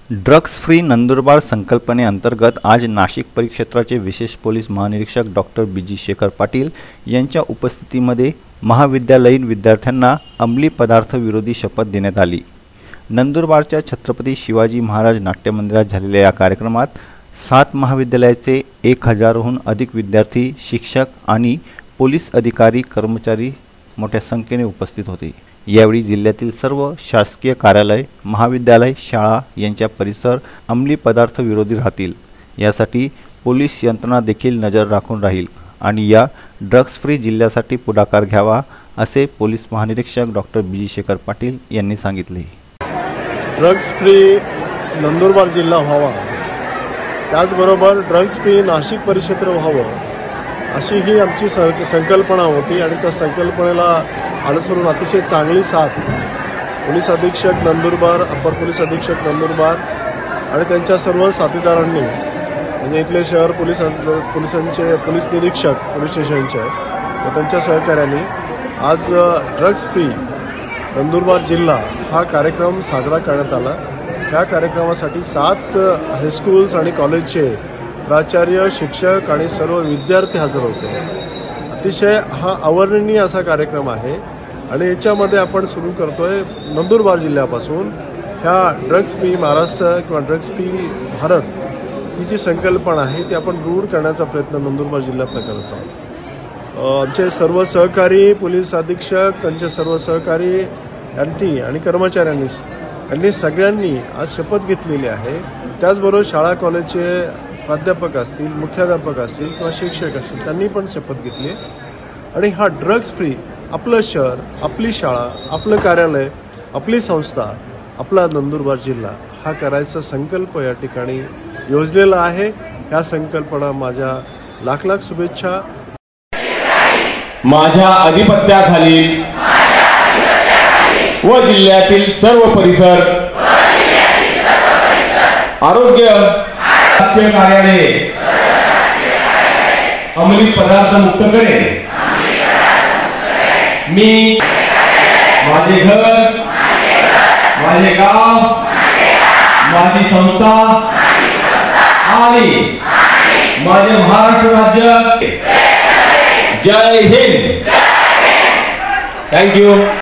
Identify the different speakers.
Speaker 1: Drugs free Nandurbar संकल्पनेअंतर्गत आज नाशिक परिक्षेत्राचे विशेष पोलीस महानिरीक्षक डॉक्टर बी.जी. शेखर पाटील यांच्या उपस्थितीमध्ये महाविद्यालयीन विद्यार्थ्यांना अंमली पदार्थ विरोधी शपथ देण्यात आली। नंदुरबारच्या छत्रपती शिवाजी महाराज नाट्यमंदिरात झालेल्या या कार्यक्रमात 7 महाविद्यालयाचे 1000हून अधिक विद्यार्थी, शिक्षक आणि पोलीस अधिकारी कर्मचारी मोठ्या संख्येने उपस्थित होते। यावेळी जिल्ह्यातील सर्व शासकीय कार्यालय, महाविद्यालय, शाळा यांच्या परिसर अंमली पदार्थ विरोधी राहतील यासाठी पोलीस यंत्रणा देखील नजर राखून राहील आणि या ड्रग्स फ्री जिल्ह्यासाठी पुढाकार घ्यावा असे पोलीस महानिरीक्षक डॉक्टर बी.जी. शेखर पाटील यांनी सांगितले।
Speaker 2: ड्रग्स फ्री नंदुरबार जिल्हा व्हावा, त्याचबरोबर ड्रग्स फ्री नाशिक परिक्षेत्र व्हावं अशी ही आमची संकल्पना होती आणि त्या संकल्पनेला अनुसरून अतिशय चांगली साथ पोलीस अधीक्षक नंदुरबार, अपर पोलीस अधीक्षक नंदुरबार आणि त्यांच्या सर्व साथीदारांनी म्हणजे इथले शहर पोलिसांचे पोलीस निरीक्षक पोलीस स्टेशनचे व त्यांच्या सहकार्याने आज ड्रग्स फ्री नंदुरबार जिल्हा हा कार्यक्रम साजरा करण्यात आला। या कार्यक्रमासाठी 7 हायस्कूल्स आणि कॉलेजचे प्राचार्य, शिक्षक आणि सर्व विद्यार्थी हजर होते। अतिशय हा अवर्णनीय असा कार्यक्रम आहे आणि याच्यामध्ये आपण सुरू करतोय नंदुरबार जिल्ह्यापासून ह्या ड्रग्स फ्री महाराष्ट्र किंवा ड्रग्स फ्री भारत ही जी संकल्पना आहे ती आपण रूढ करण्याचा प्रयत्न नंदुरबार जिल्ह्यात करत आहोत। आमचे सर्व सहकारी पोलीस अधीक्षक, त्यांचे सर्व सहकारी यांनी आणि कर्मचाऱ्यांनी सगळ्यांनी आज शपथ घेतलेली आहे। त्याचबरोबर शाळा कॉलेजचे प्राध्यापक असतील, मुख्याध्यापक असतील किंवा शिक्षक असतील त्यांनी पण शपथ घेतली आणि हा ड्रग्स फ्री आपलं शहर, आपली शाळा, आपलं कार्यालय, आपली संस्था, आपला नंदुरबार जिल्हा हा करायचा संकल्प या ठिकाणी योजलेला आहे। या संकल्पना माझ्या लाख लाख शुभेच्छा।
Speaker 3: माझ्या अधिपत्याखाली व जिल्ह्यातील सर्व परिसर आरोग्य शासकीय कार्यालय अंमली पदार्थ मुक्त करेल। मी माझे घर, माझे गाव, माझी संस्था आणि माझे महाराष्ट्र राज्य। जय हिंद। थँक्यू।